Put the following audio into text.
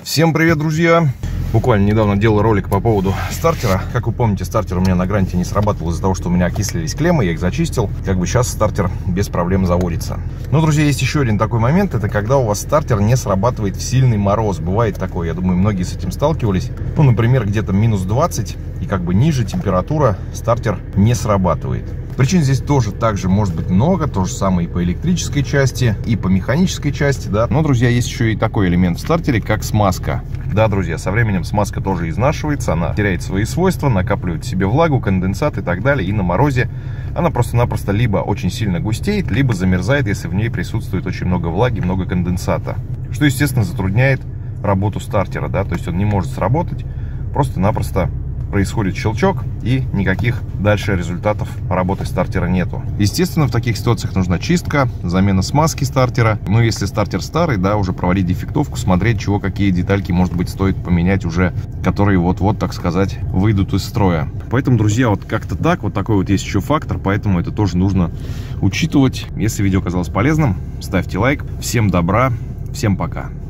Всем привет, друзья! Буквально недавно делал ролик по поводу стартера. Как вы помните, стартер у меня на гранте не срабатывал из-за того, что у меня окислились клеммы, я их зачистил. Как бы сейчас стартер без проблем заводится. Но, друзья, есть еще один такой момент. Это когда у вас стартер не срабатывает в сильный мороз. Бывает такое, я думаю, многие с этим сталкивались. Ну, например, где-то минус 20 и как бы ниже температура, стартер не срабатывает. Причин здесь тоже также может быть много, то же самое и по электрической части, и по механической части, да. Но, друзья, есть еще и такой элемент в стартере, как смазка. Да, друзья, со временем смазка тоже изнашивается, она теряет свои свойства, накапливает в себе влагу, конденсат и так далее, и на морозе она просто-напросто либо очень сильно густеет, либо замерзает, если в ней присутствует очень много влаги, много конденсата, что, естественно, затрудняет работу стартера, да, то есть он не может сработать, просто-напросто происходит щелчок, и никаких дальше результатов работы стартера нету. Естественно, в таких ситуациях нужна чистка, замена смазки стартера. Ну, если стартер старый, да, уже проводить дефектовку, смотреть, чего, какие детальки, может быть, стоит поменять уже, которые вот-вот, так сказать, выйдут из строя. Поэтому, друзья, вот как-то так, вот такой вот есть еще фактор, поэтому это тоже нужно учитывать. Если видео оказалось полезным, ставьте лайк. Всем добра, всем пока.